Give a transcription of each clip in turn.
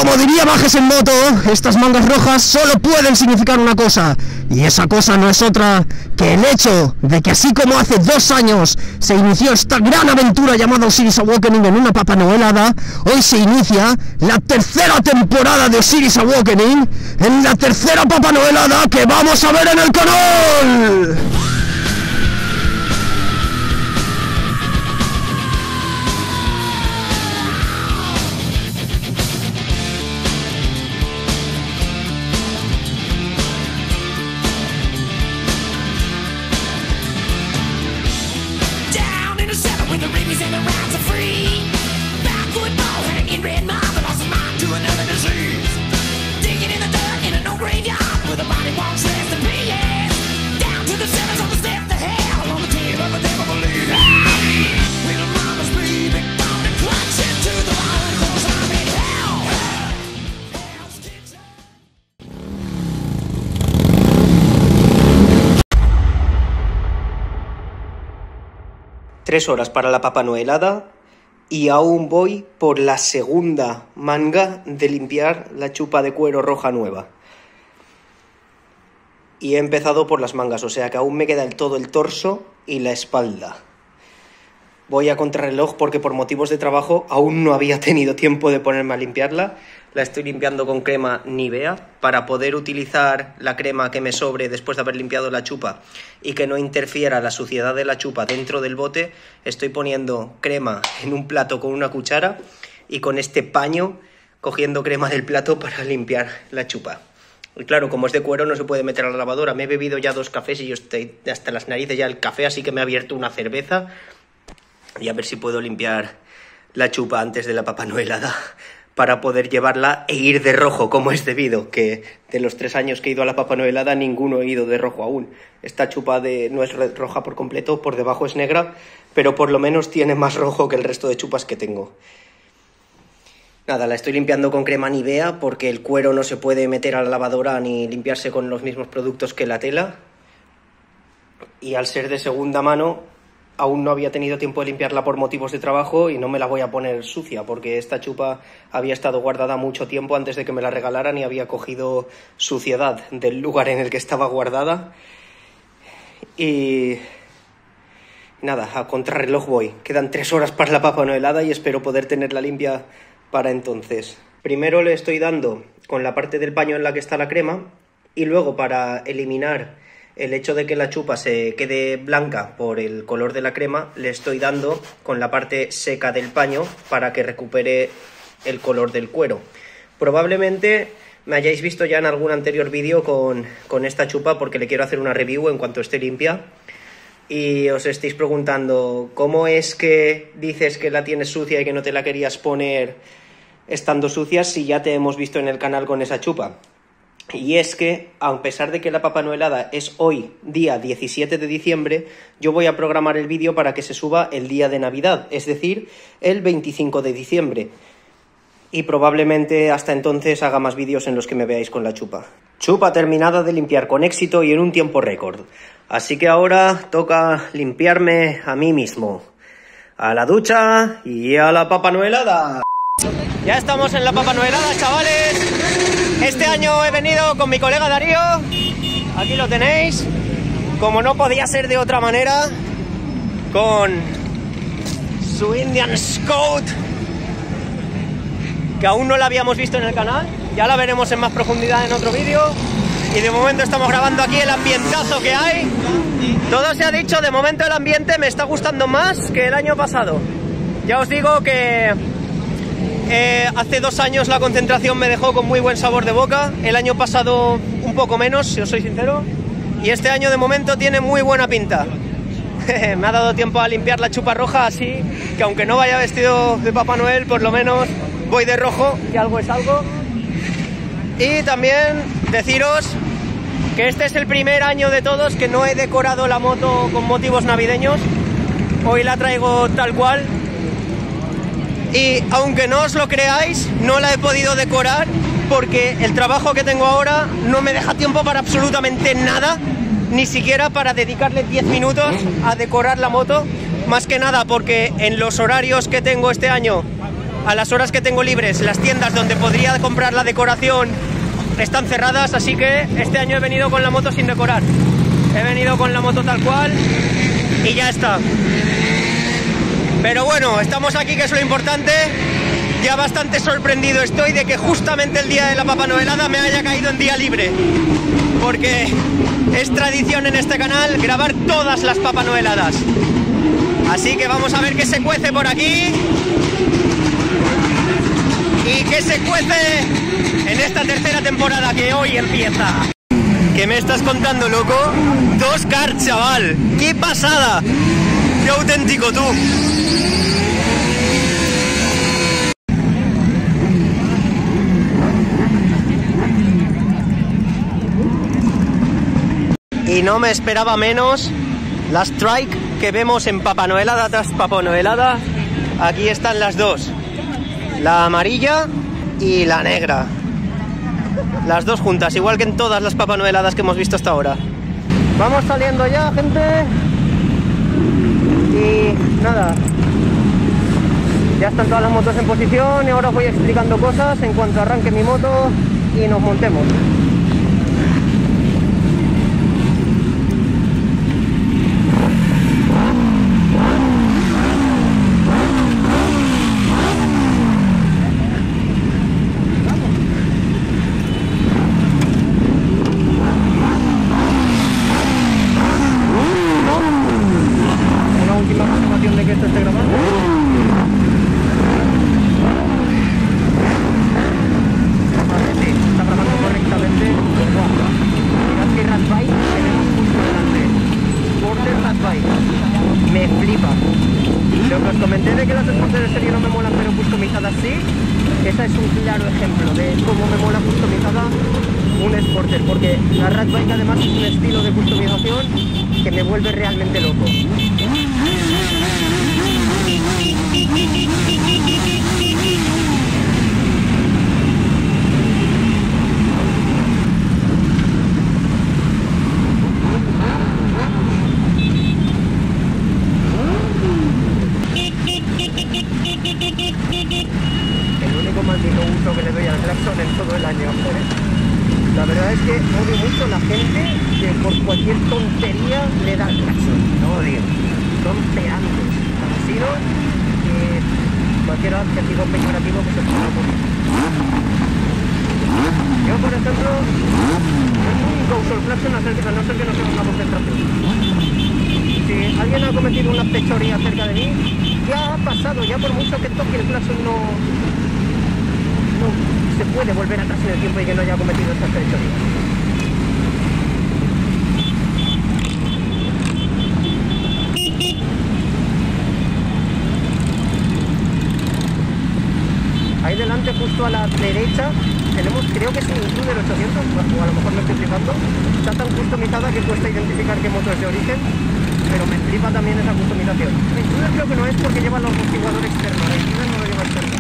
como diría Bajes en Moto, estas mangas rojas solo pueden significar una cosa, y esa cosa no es otra que el hecho de que así como hace 2 años se inició esta gran aventura llamada Osiris Awakening en una Papá Noelada, hoy se inicia la 3ª temporada de Osiris Awakening en la 3ª Papá Noelada que vamos a ver en el canal. Tres horas para la Papá Noelada y aún voy por la segunda manga de limpiar la chupa de cuero roja nueva. Y he empezado por las mangas, o sea que aún me queda todo el torso y la espalda. Voy a contrarreloj porque por motivos de trabajo aún no había tenido tiempo de ponerme a limpiarla. La estoy limpiando con crema Nivea para poder utilizar la crema que me sobre después de haber limpiado la chupa y que no interfiera la suciedad de la chupa dentro del bote. Estoy poniendo crema en un plato con una cuchara y con este paño cogiendo crema del plato para limpiar la chupa. Y claro, como es de cuero no se puede meter a la lavadora. Me he bebido ya 2 cafés y yo estoy hasta las narices ya el café, así que me he abierto una cerveza y a ver si puedo limpiar la chupa antes de la Papá Noelada para poder llevarla e ir de rojo como es debido, que de los 3 años que he ido a la Papá Noelada ninguno he ido de rojo aún. Esta chupa no es roja por completo, por debajo es negra, pero por lo menos tiene más rojo que el resto de chupas que tengo. Nada, la estoy limpiando con crema Nivea porque el cuero no se puede meter a la lavadora ni limpiarse con los mismos productos que la tela. Y al ser de segunda mano, aún no había tenido tiempo de limpiarla por motivos de trabajo y no me la voy a poner sucia porque esta chupa había estado guardada mucho tiempo antes de que me la regalaran y había cogido suciedad del lugar en el que estaba guardada. Y nada, a contrarreloj voy. Quedan 3 horas para la Papá Noelada y espero poder tenerla limpia para entonces. Primero le estoy dando con la parte del paño en la que está la crema y luego para eliminar el hecho de que la chupa se quede blanca por el color de la crema, le estoy dando con la parte seca del paño para que recupere el color del cuero. Probablemente me hayáis visto ya en algún anterior vídeo con esta chupa porque le quiero hacer una review en cuanto esté limpia. Y os estáis preguntando, ¿cómo es que dices que la tienes sucia y que no te la querías poner estando sucia si ya te hemos visto en el canal con esa chupa? Y es que, a pesar de que la Papá Noelada es hoy, día 17 de diciembre, yo voy a programar el vídeo para que se suba el día de Navidad, es decir, el 25 de diciembre. Y probablemente hasta entonces haga más vídeos en los que me veáis con la chupa. Chupa terminada de limpiar con éxito y en un tiempo récord. Así que ahora toca limpiarme a mí mismo. A la ducha y a la Papá Noelada. Ya estamos en la Papá Noelada, chavales. Este año he venido con mi colega Darío, aquí lo tenéis, como no podía ser de otra manera, con su Indian Scout, que aún no la habíamos visto en el canal, ya la veremos en más profundidad en otro vídeo, y de momento estamos grabando aquí el ambientazo que hay. Todo se ha dicho, de momento el ambiente me está gustando más que el año pasado. Ya os digo que hace 2 años la concentración me dejó con muy buen sabor de boca, el año pasado un poco menos, si os soy sincero, y este año de momento tiene muy buena pinta. Me ha dado tiempo a limpiar la chupa roja, así que aunque no vaya vestido de Papá Noel, por lo menos voy de rojo, que algo es algo. Y también deciros que este es el primer año de todos que no he decorado la moto con motivos navideños. Hoy la traigo tal cual. Y aunque no os lo creáis, no la he podido decorar porque el trabajo que tengo ahora no me deja tiempo para absolutamente nada, ni siquiera para dedicarle 10 minutos a decorar la moto. Más que nada porque en los horarios que tengo este año a las horas que tengo libres, las tiendas donde podría comprar la decoración están cerradas, así que este año he venido con la moto sin decorar. He venido con la moto tal cual y ya está. Pero bueno, estamos aquí, que es lo importante. Ya bastante sorprendido estoy de que justamente el día de la Papa Noelada me haya caído en día libre, porque es tradición en este canal grabar todas las Papa Noeladas. Así que vamos a ver qué se cuece por aquí y qué se cuece en esta tercera temporada que hoy empieza. ¿Qué me estás contando, loco? 2 karts, chaval. ¡Qué pasada! ¡Qué auténtico, tú! Y no me esperaba menos las trike que vemos en Papa Noelada tras Papa Noelada. Aquí están las dos, la amarilla y la negra, las dos juntas, igual que en todas las Papa Noeladas que hemos visto hasta ahora. Vamos saliendo ya, gente, y nada, ya están todas las motos en posición y ahora os voy explicando cosas en cuanto arranque mi moto y nos montemos. Me flipa. Lo que os comenté de que las Sporter de serie no me molan pero customizadas sí, esa es un claro ejemplo de cómo me mola customizada un Sporter, porque la Rat Bike además es un estilo de customización que me vuelve realmente loco. Que le doy al claxon en todo el año. La verdad es que odio mucho la gente que por cualquier tontería le da al claxon. No odio. Son pedantes, asesinos, cualquier adjetivo peyorativo que se ponga por. Yo, por ejemplo, nunca uso el claxon a no ser que no sea una concentración. Si alguien ha cometido una fechoría cerca de mí, ya ha pasado, ya por mucho que toque el claxon no se puede volver atrás en el tiempo y que no haya cometido estas fechorías. Ahí delante, justo a la derecha, tenemos, creo que es un Intruder 800, o a lo mejor me estoy flipando. Está tan customizada que cuesta identificar qué moto es de origen, pero me flipa también esa customización. El Intruder creo que no es porque lleva el amortiguador externo, el Intruder no lo lleva externo.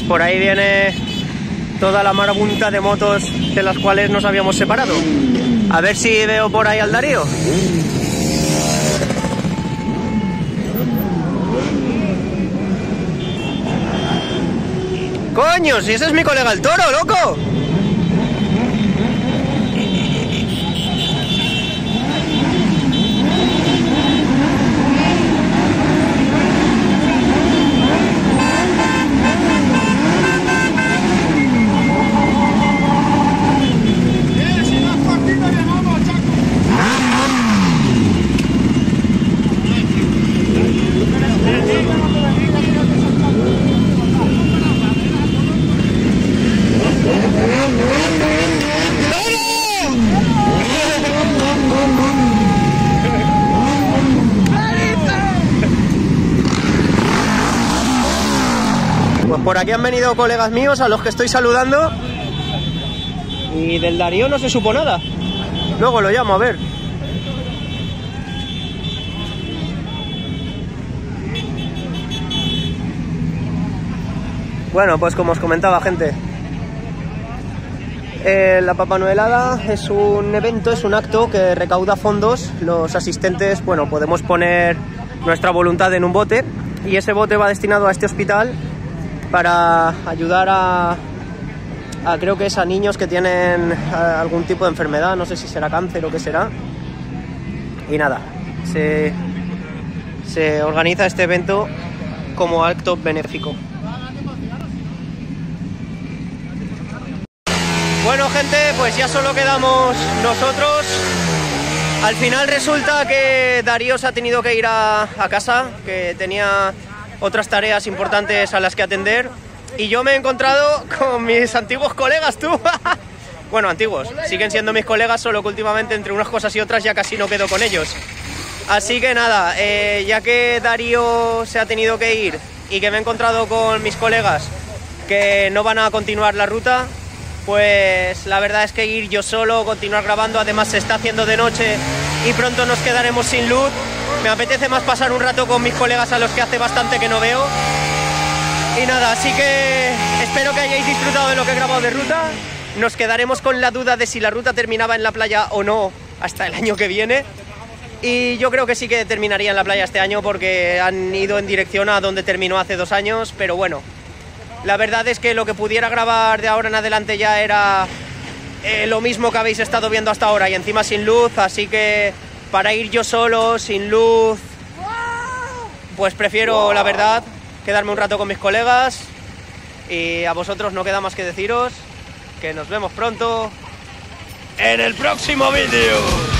por ahí viene toda la marabunta de motos de las cuales nos habíamos separado. A ver si veo por ahí al Darío. ¡Coño! ¡Si ese es mi colega el Toro, loco! Pues por aquí han venido colegas míos a los que estoy saludando y del Darío no se supo nada. Luego lo llamo a ver. Bueno, pues como os comentaba, gente, la Papa Noelada es un evento, es un acto que recauda fondos. Los asistentes, bueno, podemos poner nuestra voluntad en un bote y ese bote va destinado a este hospital para ayudar a creo que es a niños que tienen algún tipo de enfermedad, no sé si será cáncer o qué será. Y nada, se organiza este evento como acto benéfico. Bueno, gente, pues ya solo quedamos nosotros. Al final resulta que Darío se ha tenido que ir a casa, que tenía otras tareas importantes a las que atender, y yo me he encontrado con mis antiguos colegas, tú. Bueno, antiguos, siguen siendo mis colegas, solo que últimamente entre unas cosas y otras ya casi no quedo con ellos. Así que nada, ya que Darío se ha tenido que ir y que me he encontrado con mis colegas que no van a continuar la ruta, pues la verdad es que ir yo solo, continuar grabando, además se está haciendo de noche y pronto nos quedaremos sin luz. Me apetece más pasar un rato con mis colegas a los que hace bastante que no veo. Y nada, así que espero que hayáis disfrutado de lo que he grabado de ruta. Nos quedaremos con la duda de si la ruta terminaba en la playa o no hasta el año que viene. Y yo creo que sí que terminaría en la playa este año porque han ido en dirección a donde terminó hace 2 años. Pero bueno, la verdad es que lo que pudiera grabar de ahora en adelante ya era lo mismo que habéis estado viendo hasta ahora y encima sin luz, así que para ir yo solo, sin luz, pues prefiero, la verdad, quedarme un rato con mis colegas. Y a vosotros no queda más que deciros que nos vemos pronto en el próximo vídeo.